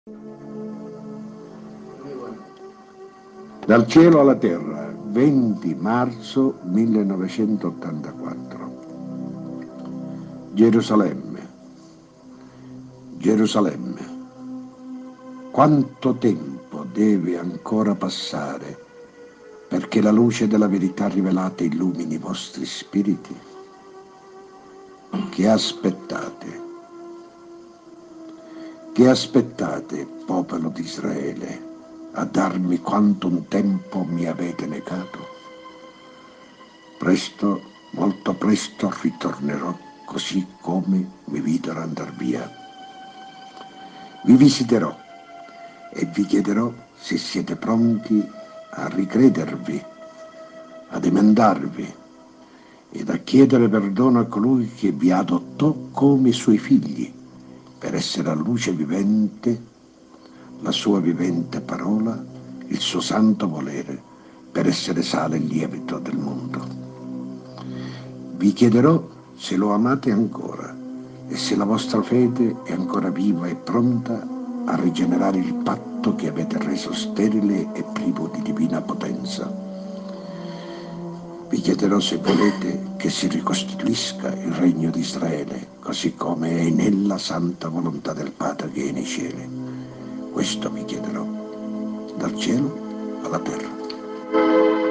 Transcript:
Dal cielo alla terra, 20 marzo 1984. Gerusalemme, Gerusalemme, quanto tempo deve ancora passare perché la luce della verità rivelata illumini i vostri spiriti? Che aspettate? Che aspettate, popolo di Israele, a darmi quanto un tempo mi avete negato? Presto, molto presto ritornerò così come mi videro andar via. Vi visiterò e vi chiederò se siete pronti a ricredervi, ad emendarvi ed a chiedere perdono a colui che vi adottò come suoi figli per essere la luce vivente, la sua vivente parola, il suo santo volere, per essere sale e lievito del mondo. Vi chiederò se lo amate ancora e se la vostra fede è ancora viva e pronta a rigenerare il patto che avete reso sterile e privo di divina potenza. Vi chiederò se volete che si ricostituisca il regno di Israele, così come è nella santa volontà del Padre che è nei cieli. Questo vi chiederò, dal cielo alla terra.